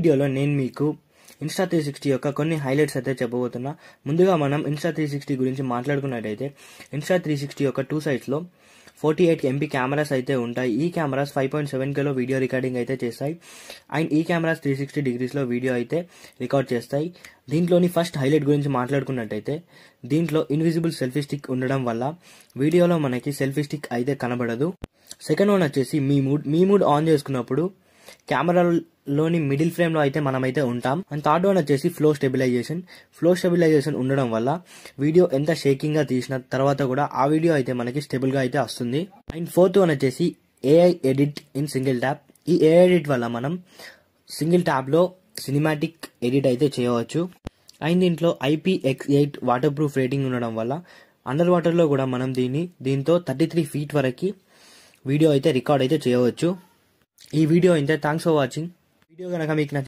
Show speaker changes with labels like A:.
A: వీడియోలో నేను మీకు ఇన్స్టా 360 యొక్క కొన్ని హైలైట్స్ అయితే చెప్పబోతున్నా. ముందుగా మనం ఇన్స్టా 360 గురించి మాట్లాడుకున్నట్టయితే ఇన్స్టా 360 యొక్క 2 సైడ్స్లో 48 MP కెమెరాస్ అయితే ఉంటాయి. ఈ కెమెరాస్ 5.7K వీడియో రికార్డింగ్ అయితే చేస్తాయి అండ్ ఈ కెమెరాస్ 360 degrees వీడియో అయితే రికార్డ్ చేస్తాయి. దీంట్లోని ఫస్ట్ హైలైట్ గురించి మాట్లాడుకున్నట్టయితే దీంట్లో ఇన్విజిబుల్ సెల్ఫీ స్టిక్ ఉండడం వల్ల వీడియోలో మనకి సెల్ఫీ స్టిక్ అయితే కనబడదు. సెకండ్ వన్ వచ్చేసి మీ మూడ్ ఆన్ చేసుకున్నప్పుడు కెమెరాలోని మిడిల్ ఫ్రేమ్ లో అయితే మనమైతే ఉంటాం. అండ్ థర్డ్ వన్ వచ్చేసి ఫ్లో స్టెబిలైజేషన్ ఉండడం వల్ల వీడియో ఎంత షేకింగ్ గా తీసిన తర్వాత కూడా ఆ వీడియో అయితే మనకి స్టేబుల్ గా అయితే వస్తుంది. అండ్ ఫోర్త్ వన్ వచ్చేసి AI edit in single tap. ఈ ఏఐ ఎడిట్ వల్ల మనం సింగిల్ ట్యాప్ లో సినిమాటిక్ ఎడిట్ అయితే చేయవచ్చు. అండ్ దీంట్లో IPX8 వాటర్ ప్రూఫ్ రేటింగ్ ఉండడం వల్ల అండర్ వాటర్ లో కూడా మనం దీంతో 33 feet వరకు వీడియో అయితే రికార్డ్ అయితే చేయవచ్చు. ఈ వీడియో అయితే థ్యాంక్స్ ఫర్ వాచింగ్. వీడియో కనుక మీకు